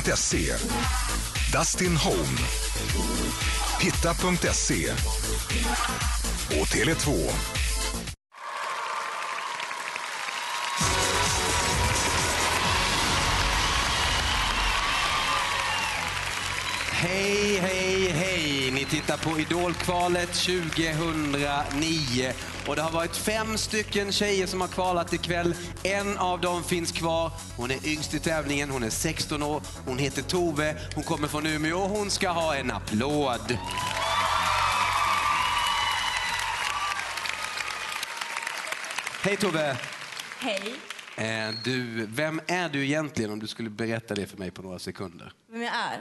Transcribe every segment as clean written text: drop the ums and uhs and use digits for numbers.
Hitta.se, Dustin Home, Hitta.se och Tele2. Hej, hej, hej! Ni tittar på Idolkvalet 2009 och det har varit 5 stycken tjejer som har kvalat ikväll. En av dem finns kvar. Hon är yngst i tävlingen, hon är 16 år. Hon heter Tove, hon kommer från Umeå och hon ska ha en applåd. Hej Tove! Hej. Vem är du egentligen om du skulle berätta det för mig på några sekunder? Vem jag är?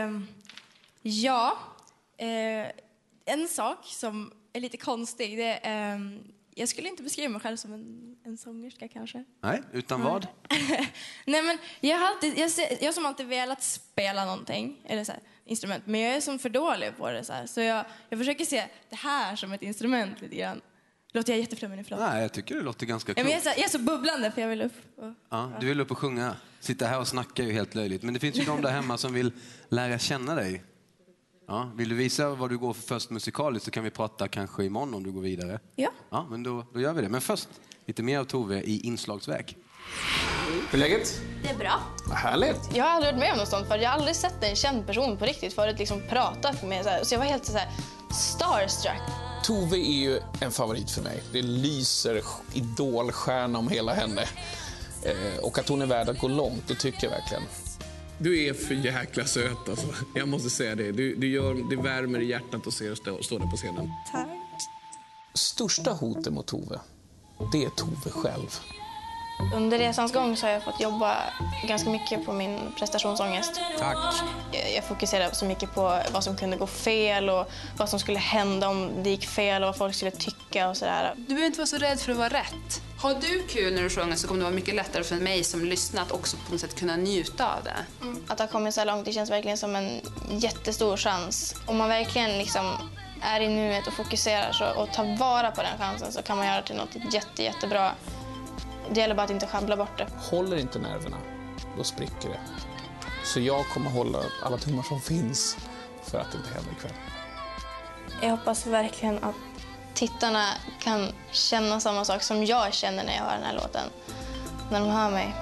En sak som är lite konstig, det är, jag skulle inte beskriva mig själv som en sångerska kanske. Nej, utan vad? Nej, men jag har som alltid velat spela någonting, eller så här, instrument, men jag är som för dålig på det. Så jag försöker se det här som ett instrument lite grann. Låter jag jätteflummig? Nej, jag tycker det låter ganska klokt. Jag är så bubblande för jag vill upp. Ja, du vill upp och sjunga. Sitta här och snacka är ju helt löjligt. Men det finns ju de där hemma som vill lära känna dig. Ja, vill du visa vad du går för först musikaliskt så kan vi prata kanske imorgon om du går vidare. Ja. Ja, men då gör vi det. Men först lite mer av Tove i inslagsväg. Hur är läget? Det är bra. Vad härligt. Jag har aldrig varit med om något sånt för jag har aldrig sett en känd person på riktigt förut liksom pratat med så här. Så jag var helt så här starstruck. Tove är ju en favorit för mig. Det lyser idolstjärna om hela henne. Och att hon är värd att gå långt, det tycker jag verkligen. Du är för jäkla söt alltså. Jag måste säga det. Det värmer i hjärtat att se dig stå där på scenen. Tack. Största hotet mot Tove, det är Tove själv. Under resans gång så har jag fått jobba ganska mycket på min prestationsångest. Tack. Jag fokuserade så mycket på vad som kunde gå fel och vad som skulle hända om det gick fel och vad folk skulle tycka och sådär. Du behöver inte vara så rädd för att vara rätt. Har du kul när du sjunger så kommer det vara mycket lättare för mig som lyssnat att också på något sätt kunna njuta av det. Att ha kommit så här långt, det känns verkligen som en jättestor chans. Om man verkligen liksom är i nuet och fokuserar och tar vara på den chansen så kan man göra det till något jättebra. Det gäller bara att inte sjabbla bort det. Håller inte nerverna, då spricker det. Så jag kommer hålla alla tummar som finns för att det inte händer ikväll. Jag hoppas verkligen att tittarna kan känna samma sak som jag känner när jag hör den här låten. När de hör mig.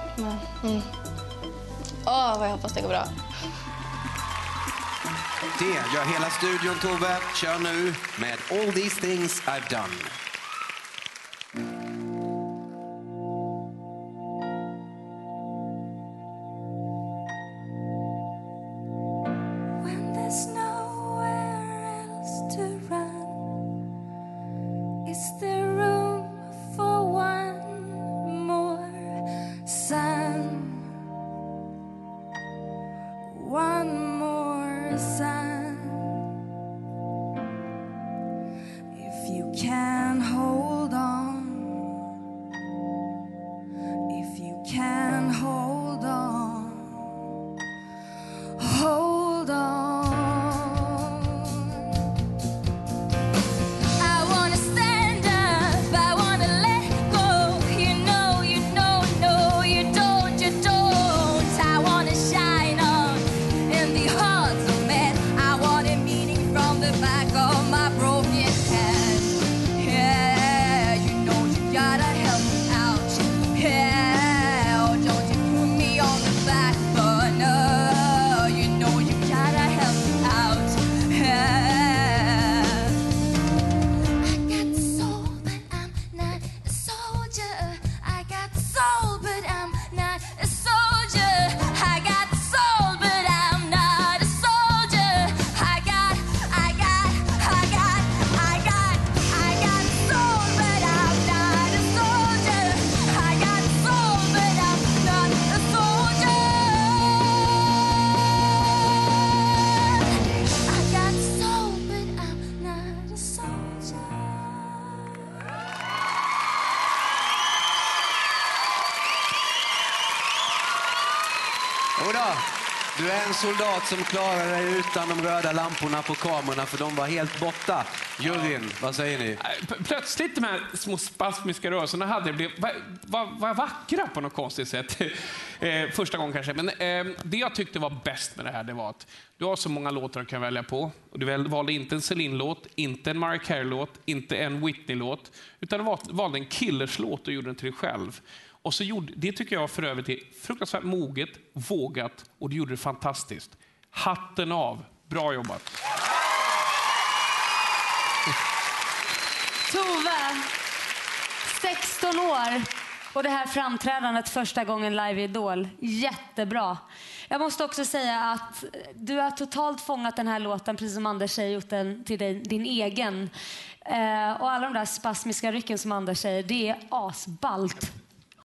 Vad jag hoppas det går bra. Det gör hela studion, Tove. Kör nu med All These Things I've Done. I Du är en soldat som klarar dig utan de röda lamporna på kamerorna, för de var helt borta. Juryn, vad säger ni? Plötsligt de här små spasmiska rörelserna hade blivit var vackra på något konstigt sätt. Första gången kanske. Men det jag tyckte var bäst med det här, det var att du har så många låtar du kan välja på. Och du valde inte en Celine-låt, inte en Mariah Carey-låt, inte en Whitney-låt, utan du valde en Killers-låt och gjorde den till dig själv. Och så det tycker jag för övrigt är fruktansvärt moget, vågat, och du gjorde det fantastiskt. Hatten av. Bra jobbat. Tove, 16 år och det här framträdandet första gången live i Idol. Jättebra. Jag måste också säga att du har totalt fångat den här låten, precis som Anders säger, gjort den till din egen. Och alla de där spasmiska rycken som Anders säger, det är asballt.